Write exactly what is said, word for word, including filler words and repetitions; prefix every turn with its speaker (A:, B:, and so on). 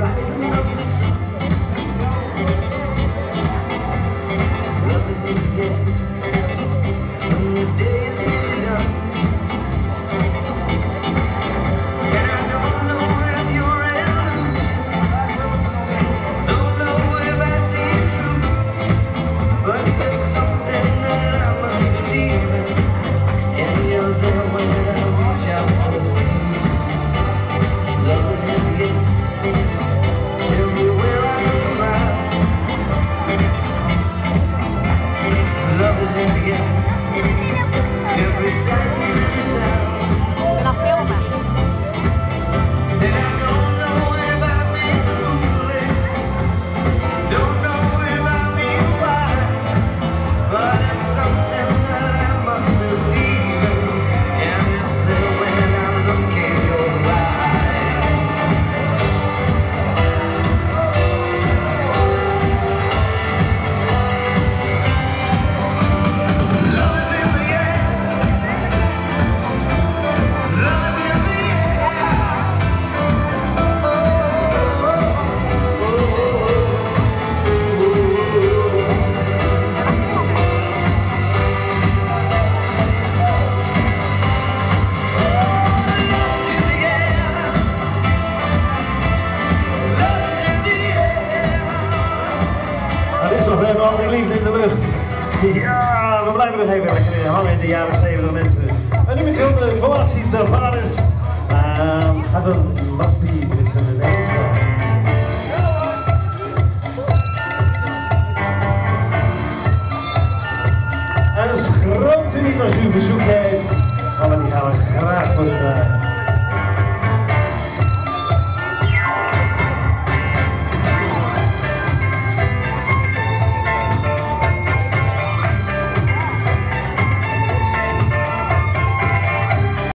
A: rising of the sun. Love is in the air when the day is nearly done. And I don't know if you're real, don't know if I see it true, but there's something that I must believe in, and you're there when I reach out for you. Love is in the air everywhere I look around. Love is in the air every sight and every sound.
B: La filma.
A: And I don't know if I've been foolish, don't know if I've been wise, but it's something that I must believe in, and it's there when I look in your eyes. Love is in the air. Love is in the air. Oh, oh, oh, oh,
C: Het is nog even al die liefde in de lucht. Ja, we blijven nog even lekker hangen in de jaren zeventig mensen. En nu met de formatie de Vares. Um, Heaven Must Be is een